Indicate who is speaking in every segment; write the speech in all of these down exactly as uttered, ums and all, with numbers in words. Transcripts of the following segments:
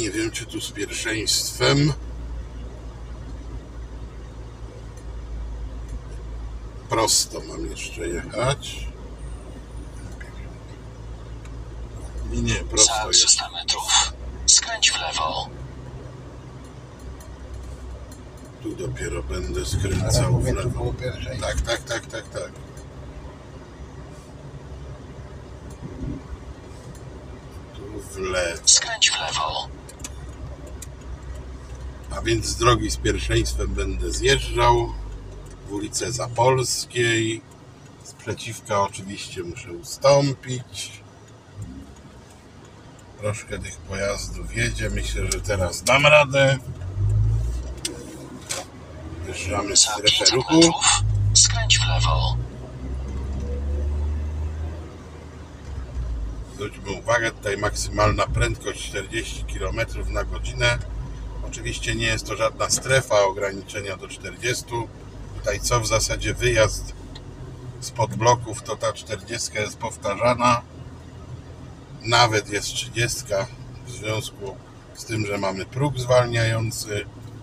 Speaker 1: Nie wiem, czy tu z pierwszeństwem. Prosto mam jeszcze jechać. Nie, nie, prosto
Speaker 2: Za trzysta metrów skręć w lewo.
Speaker 1: Tu dopiero będę skręcał w lewo. Tak, tak, tak, tak, tak. Tu w lewo.
Speaker 2: Skręć w lewo.
Speaker 1: A więc z drogi z pierwszeństwem będę zjeżdżał w ulicę Zapolskiej. Sprzeciwka oczywiście muszę ustąpić. Troszkę tych pojazdów jedzie. Myślę, że teraz dam radę. Wjeżdżamy w strefę ruchu.
Speaker 2: Skręć w lewo.
Speaker 1: Zwróćmy uwagę, tutaj maksymalna prędkość czterdzieści kilometrów na godzinę. Oczywiście nie jest to żadna strefa ograniczenia do czterdziestu. Tutaj co w zasadzie wyjazd spod bloków, to ta czterdziestka jest powtarzana. Nawet jest trzydziestka w związku z tym, że mamy próg zwalniający.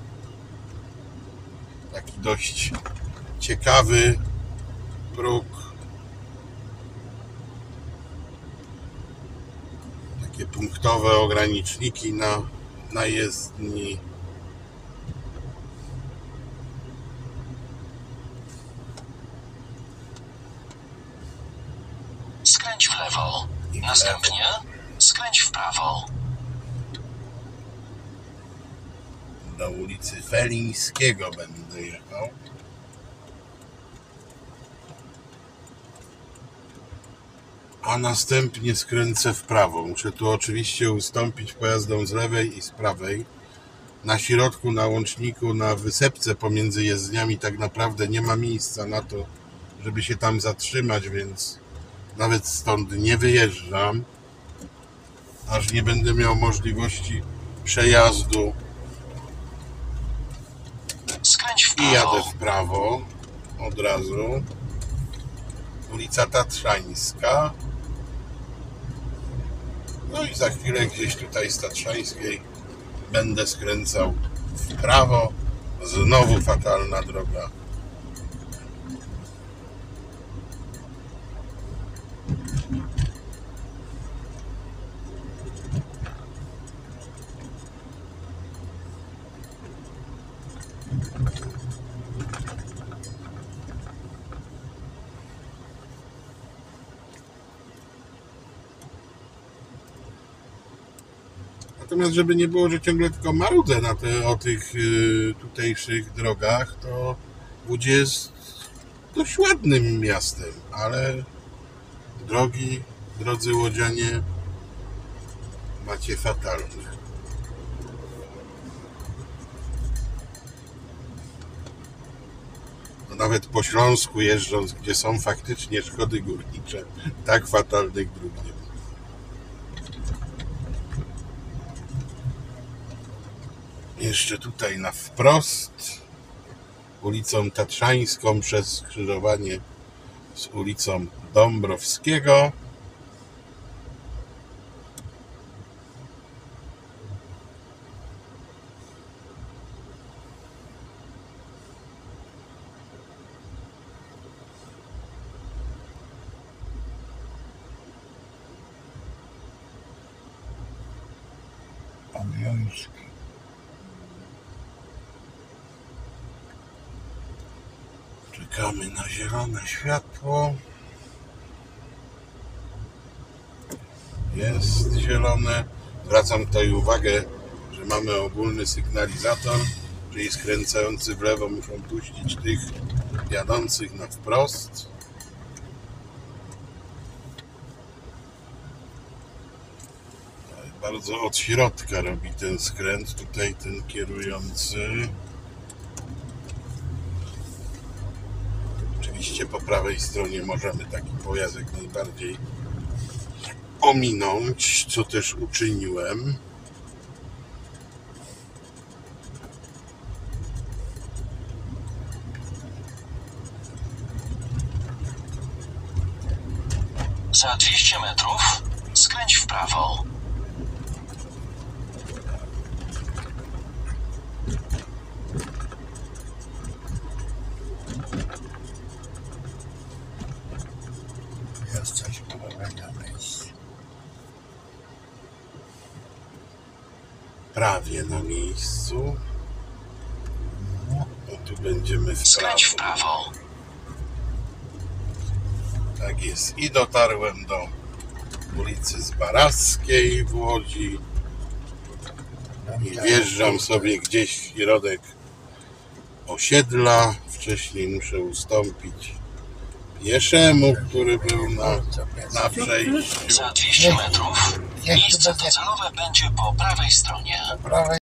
Speaker 1: Taki dość ciekawy próg. Takie punktowe ograniczniki na, na jezdni.
Speaker 2: Skręć w lewo. Następnie skręć w prawo.
Speaker 1: Do ulicy Felińskiego będę jechał. A następnie skręcę w prawo. Muszę tu oczywiście ustąpić pojazdom z lewej i z prawej. Na środku, na łączniku, na wysepce pomiędzy jezdniami tak naprawdę nie ma miejsca na to, żeby się tam zatrzymać, więc nawet stąd nie wyjeżdżam, aż nie będę miał możliwości przejazdu.
Speaker 2: Skręć w prawo.
Speaker 1: I jadę w prawo od razu. Ulica Tatrzańska. No i za chwilę gdzieś tutaj z Tatrzańskiej będę skręcał w prawo. Znowu fatalna droga. Natomiast żeby nie było, że ciągle tylko marudzę na te, o tych y, tutejszych drogach, to Łódź jest dość ładnym miastem, ale drogi, drodzy łodzianie, macie fatalne. No nawet po Śląsku jeżdżąc, gdzie są faktycznie szkody górnicze, tak fatalnych dróg nie ma. Jeszcze tutaj na wprost ulicą Tatrzańską przez skrzyżowanie z ulicą Dąbrowskiego. Pan Joński. Czekamy na zielone światło. Jest zielone. Zwracam tutaj uwagę, że mamy ogólny sygnalizator, czyli skręcający w lewo muszą puścić tych jadących na wprost. Bardzo od środka robi ten skręt. Tutaj ten kierujący. Oczywiście po prawej stronie możemy taki pojazd jak najbardziej ominąć, co też uczyniłem.
Speaker 2: Za dwieście metrów skręć w prawo.
Speaker 3: Jesteś prawie na miejscu.
Speaker 1: Prawie na miejscu. No tu będziemy w
Speaker 2: Skręć w
Speaker 1: prawo.
Speaker 2: prawo.
Speaker 1: Tak jest. I dotarłem do ulicy Zbaraskiej w Łodzi. I wjeżdżam sobie gdzieś w środek osiedla. Wcześniej muszę ustąpić pieszemu, który był na, na przejściu.
Speaker 2: Za dwieście metrów miejsce docelowe będzie po prawej stronie.
Speaker 3: Po prawej